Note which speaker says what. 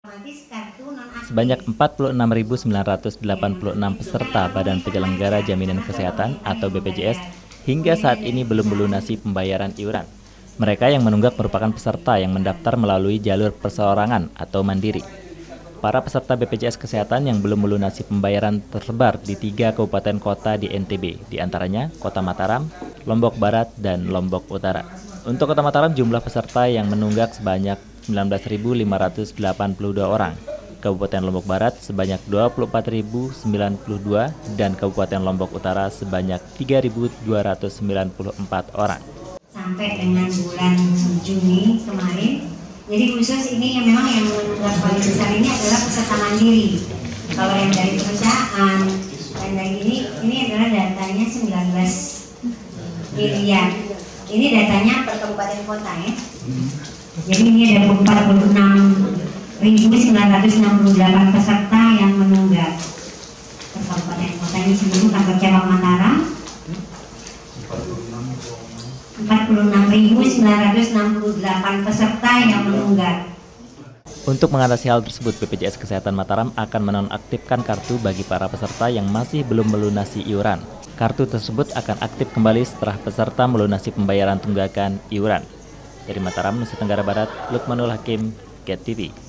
Speaker 1: Sebanyak 46.986 peserta Badan Penyelenggara Jaminan Kesehatan atau BPJS hingga saat ini belum melunasi pembayaran iuran. Mereka yang menunggak merupakan peserta yang mendaftar melalui jalur perseorangan atau mandiri. Para peserta BPJS Kesehatan yang belum melunasi pembayaran tersebar di 3 kabupaten kota di NTB, diantaranya Kota Mataram, Lombok Barat, dan Lombok Utara. Untuk Kota Mataram, jumlah peserta yang menunggak sebanyak 19.582 orang. Kabupaten Lombok Barat sebanyak 24.092 dan Kabupaten Lombok Utara sebanyak 3.294 orang.
Speaker 2: Sampai dengan bulan Juni kemarin, jadi khusus ini yang memang yang menunggak paling besar ini adalah peserta mandiri. Kalau yang dari perusahaan dan dari ini adalah datanya 19 miliar. Ini datanya per kabupaten kota ya. Jadi ini ada 46.968 peserta yang menunggak per kabupaten kota ini seluruh kantor cabang Mataram. 46.968 peserta yang menunggak.
Speaker 1: Untuk mengatasi hal tersebut, BPJS Kesehatan Mataram akan menonaktifkan kartu bagi para peserta yang masih belum melunasi iuran. Kartu tersebut akan aktif kembali setelah peserta melunasi pembayaran tunggakan iuran. Dari Mataram, Nusa Tenggara Barat, Lukmanul Hakim, GET TV.